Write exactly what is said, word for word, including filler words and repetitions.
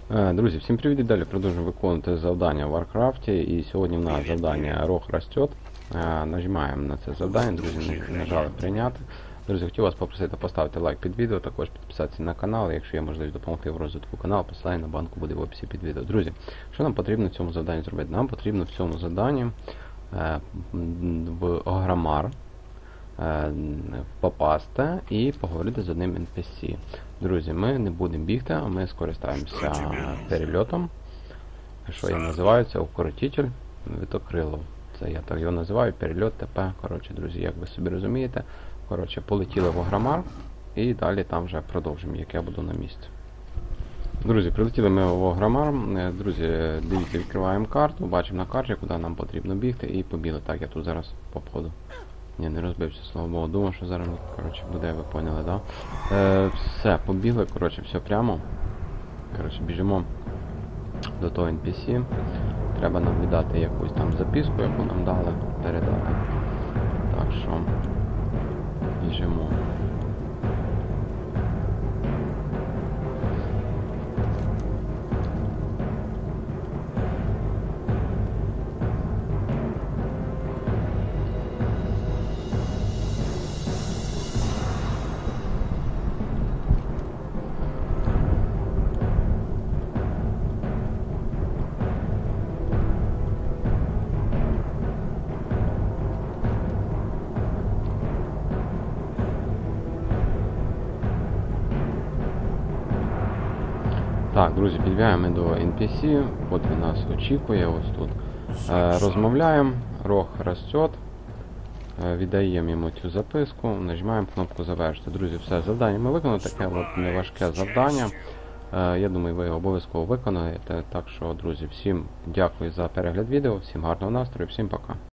Друзі, всім привіт і далі продовжуємо виконувати завдання в Варкрафті. І сьогодні в нас завдання Рог растет. Нажимаємо на це завдання, друзі, нажали прийняти. Друзі, хотів вас попросити поставити лайк під відео, також підписатися на канал, якщо є можливість допомогти в розвитку каналу, посилання на банку буде в описі під відео. Друзі, що нам потрібно в цьому завданні зробити? Нам потрібно в цьому завданні в Ограмар попасти і поговорити з одним ен пі сі. Друзі, ми не будемо бігти, а ми скористаємося перельотом, що я називаю, це укоротитель вітокрилов. Це я так його називаю, перельот ТП. Коротше, друзі, як ви собі розумієте. Коротше, полетіли в Ограмар і далі там вже продовжимо, як я буду на місці. Друзі, прилетіли ми в Ограмар. Друзі, дивіться, відкриваємо карту, бачимо на карті, куди нам потрібно бігти, і побігли. Так, я тут зараз по ходу. Ні, не розбився, слава Богу, думав, що зараз, коротше, буде, ви поняли, да? Е, все, побігли, коротше, все прямо. Коротше, біжимо до того ен пі сі. Треба нам віддати якусь там записку, яку нам дали, передати. Так що, біжимо. Так, друзі, підбігаємо до ен пі сі, от він нас очікує, ось тут. Е, розмовляємо, Рог растет, е, віддаємо йому цю записку, нажимаємо кнопку завершити. Друзі, все, завдання ми виконали, таке от неважке завдання. Е, я думаю, ви його обов'язково виконаєте. Так що, друзі, всім дякую за перегляд відео, всім гарного настрою, всім пока.